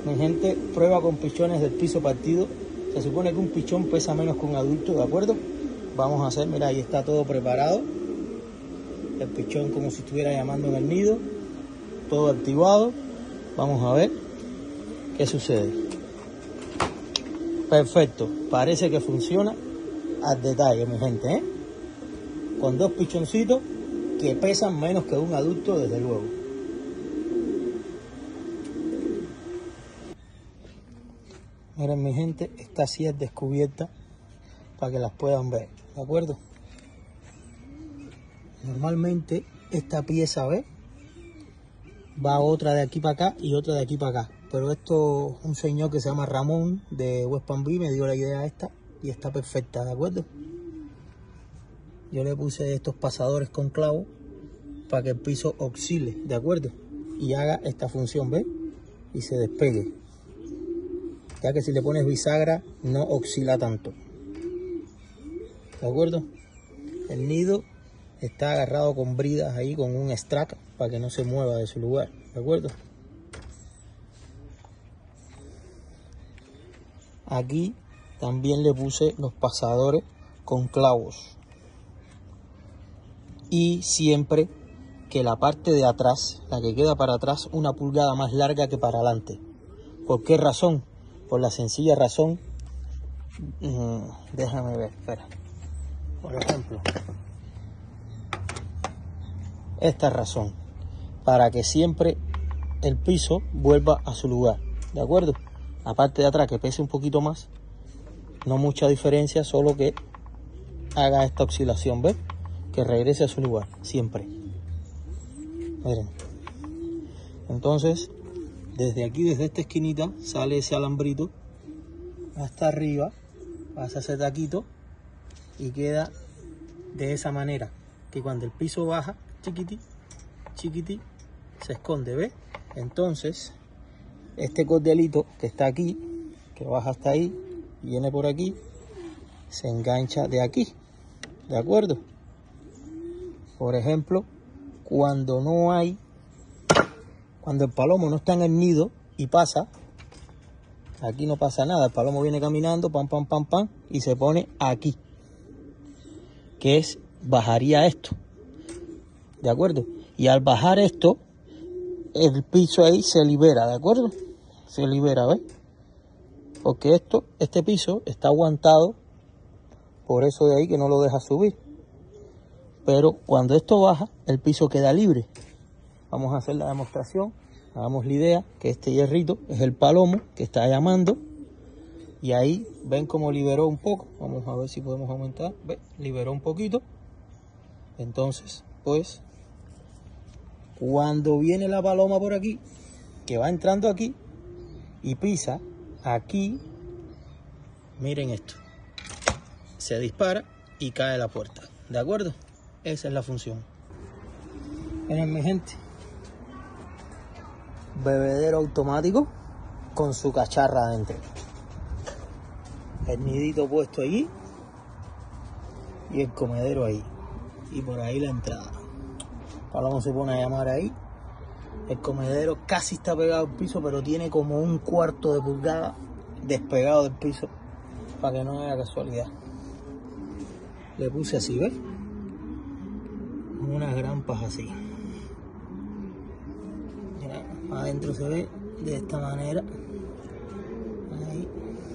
Mi gente, prueba con pichones del piso partido. Se supone que un pichón pesa menos que un adulto, ¿de acuerdo? Vamos a hacer, mira, ahí está todo preparado. El pichón como si estuviera llamando en el nido. Todo activado. Vamos a ver qué sucede. Perfecto, parece que funciona al detalle, mi gente, ¿eh? Con dos pichoncitos que pesan menos que un adulto, desde luego. Miren, mi gente, esta sí es descubierta para que las puedan ver, ¿de acuerdo? Normalmente esta pieza, ¿ves? Va otra de aquí para acá y otra de aquí para acá. Pero esto, un señor que se llama Ramón de West Palm Beach me dio la idea esta y está perfecta, ¿de acuerdo? Yo le puse estos pasadores con clavos para que el piso oscile, ¿de acuerdo? Y haga esta función, ¿ves? Y se despegue. Ya que si le pones bisagra no oscila tanto. ¿De acuerdo? El nido está agarrado con bridas ahí, con un strap para que no se mueva de su lugar, ¿de acuerdo? Aquí también le puse los pasadores con clavos. Y siempre que la parte de atrás, la que queda para atrás, 1 pulgada más larga que para adelante. ¿Por qué razón? Por la sencilla razón, déjame ver, espera. Por ejemplo, esta razón, para que siempre el piso vuelva a su lugar, ¿de acuerdo? La parte de atrás que pese un poquito más, no mucha diferencia, solo que haga esta oscilación, ¿ves? Que regrese a su lugar, siempre. Miren. Entonces, desde aquí, desde esta esquinita, sale ese alambrito hasta arriba, pasa ese taquito y queda de esa manera, que cuando el piso baja, chiquití, chiquití, se esconde, ¿ves? Entonces, este cordelito que está aquí, que baja hasta ahí, viene por aquí, se engancha de aquí, ¿de acuerdo? Por ejemplo, cuando el palomo no está en el nido y pasa, aquí no pasa nada, el palomo viene caminando, pam, pam, pam, pam, y se pone aquí, que es, bajaría esto, ¿de acuerdo? Y al bajar esto, el piso ahí se libera, ¿de acuerdo? Se libera, ¿ves? Porque este piso está aguantado, por eso de ahí que no lo deja subir. Pero cuando esto baja, el piso queda libre. Vamos a hacer la demostración. Hagamos la idea que este hierrito es el palomo que está llamando. Y ahí ven cómo liberó un poco. Vamos a ver si podemos aumentar. ¿Ven? Liberó un poquito. Entonces, pues, cuando viene la paloma por aquí, que va entrando aquí y pisa aquí, miren esto. Se dispara y cae la puerta. ¿De acuerdo? Esa es la función. Miren, mi gente, bebedero automático con su cacharra adentro. El nidito puesto allí y el comedero ahí. Y por ahí la entrada. Palomo se pone a llamar ahí. El comedero casi está pegado al piso, pero tiene como 1/4 de pulgada despegado del piso para que no haya casualidad. Le puse así, ¿ves? Unas grampas así. Mira, adentro se ve de esta manera. Ahí.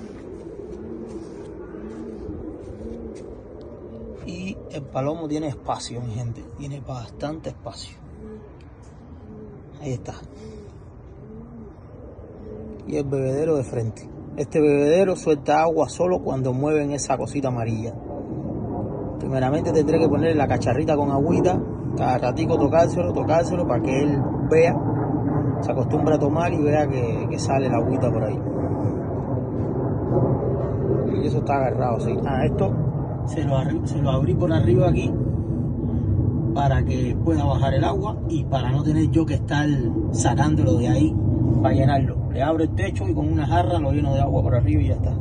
Y el palomo tiene espacio, mi gente. Tiene bastante espacio. Ahí está. Y el bebedero de frente. Este bebedero suelta agua solo cuando mueven esa cosita amarilla. Primeramente tendré que ponerle la cacharrita con agüita, cada ratico tocárselo para que él vea, se acostumbre a tomar y vea que sale la agüita por ahí. Y eso está agarrado, sí. Esto se lo abrí por arriba aquí para que pueda bajar el agua y para no tener yo que estar sacándolo de ahí para llenarlo. Le abro el techo y con una jarra lo lleno de agua por arriba y ya está.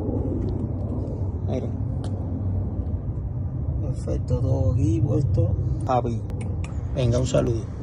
Miren. Perfecto, todo aquí puesto. Papi, venga, un saludo.